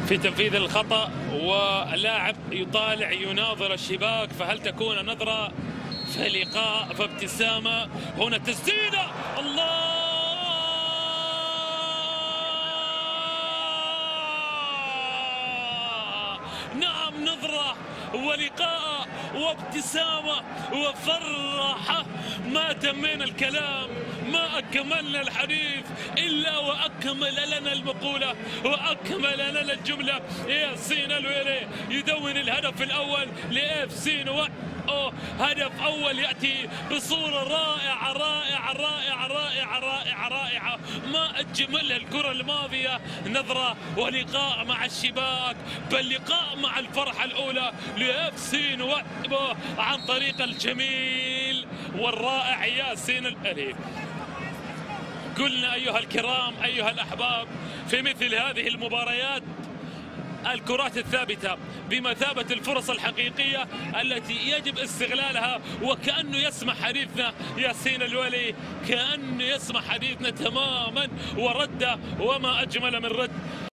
في تنفيذ الخطأ، واللاعب يطالع يناظر الشباك، فهل تكون نظرة في لقاء فابتسامة؟ هنا تسديدة، الله! نعم، نظرة ولقاء وابتسامة وفرحة، ما تمينا الكلام، ما أكملنا الحديث إلا وأكمل لنا المقولة وأكمل لنا الجملة. ياسين الويلي يدون الهدف الأول لإف سي نواح. هدف أول يأتي بصورة رائعة رائعة رائعة رائعة رائعة رائعة، ما أجملها الكرة الماضية. نظرة ولقاء مع الشباك، بل لقاء مع الفرحة الأولى لإف سي نواح عن طريق الجميل والرائع ياسين الويلي. قلنا أيها الكرام أيها الأحباب، في مثل هذه المباريات الكرات الثابتة بمثابة الفرص الحقيقية التي يجب استغلالها، وكأنه يسمع حديثنا ياسين الويلي، كأنه يسمع حديثنا تماما ورده، وما أجمل من رد.